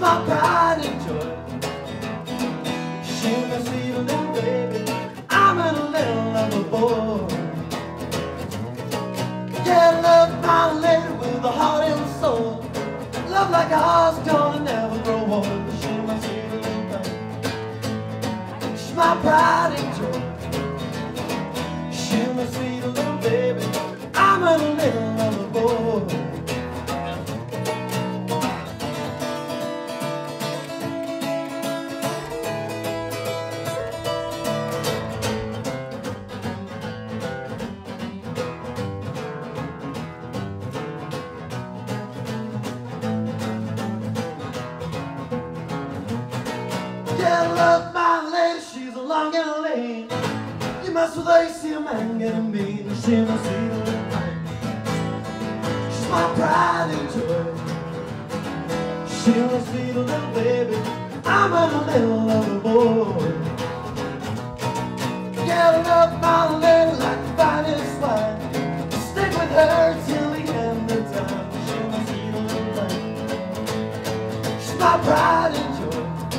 my pride and joy. She's my sweet little baby. I'm a little lover boy. Yeah, love my lady with a heart and soul. Love like a horse gonna never grow old. She's my sweet little baby. She's my pride and joy. She's my sweet little baby. I'm a little lover boy. Yeah, love my lady, she's a long and a lane. You mess with her, you see a man getting mean. She's my sweet little thing. She's my pride and joy. She's my sweet little baby. I'm a little lover boy. Yeah, love my lady like the finest wine. Stick with her till the end of time. She's my sweet little thing. She's my pride and joy.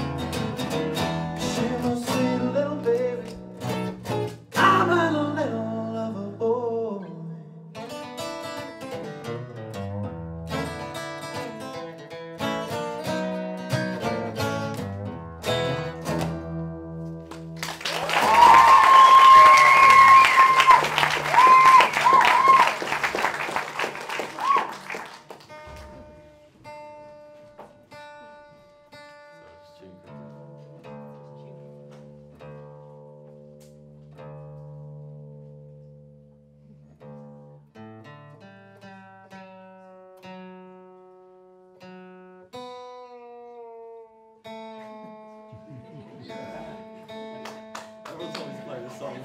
Everyone's always playing this song.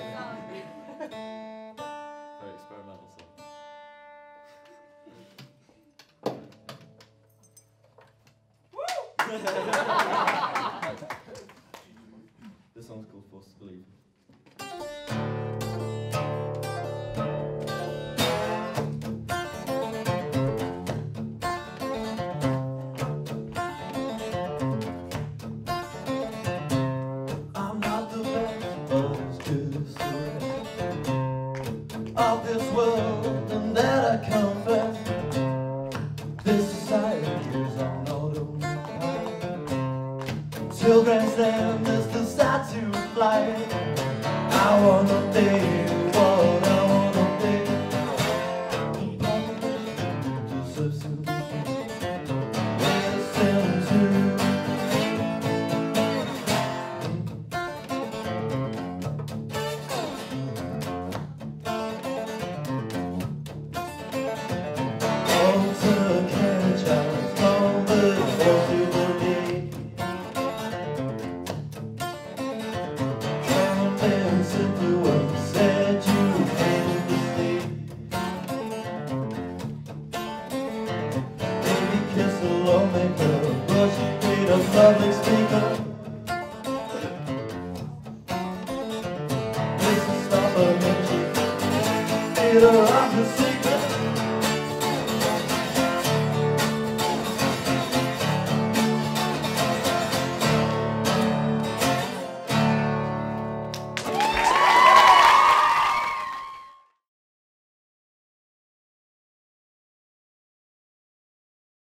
Very experimental song. This song's called Forced to Believe. Of this world, and that I confess, this society is on autopilot. Till grandstand is the statue fly. I wanna be what I wanna be. Listen to public speaker. This is stop a minute. Theater of the sea.